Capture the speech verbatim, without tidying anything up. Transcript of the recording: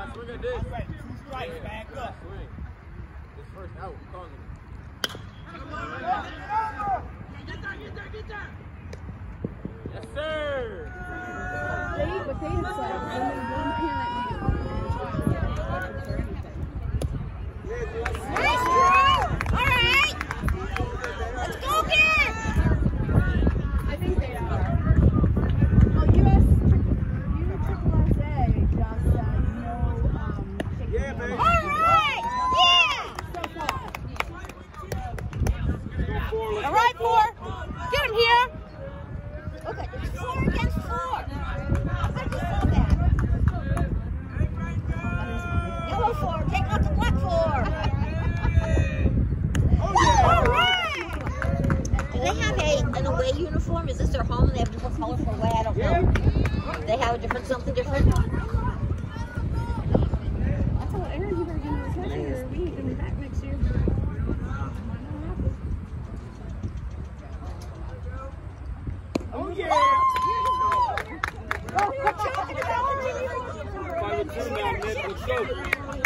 swing at this. Two strikes, back up. Swing. This first out, we're calling it. Get there, get there, get there. Yes, sir. They, what they have said, only one parent needs one parent for anything. Nice, Drew! All right! Let's go, kid! I think they are. Well, U S, U S Triple S A just said no, um, Yeah, baby. All right! Yeah! All right, four. Get him here. Okay, it's four against four. I just saw that. Yellow four, take out the black four. All right. Do they have a an away uniform? Is this their home and they have different color for away? I don't know. They have a different something different. I told Aaron he better get in his head here. We ain't gonna be back next year. Oh, yeah. Oh, we're choking it out. Five and two now, Nick. Let's go.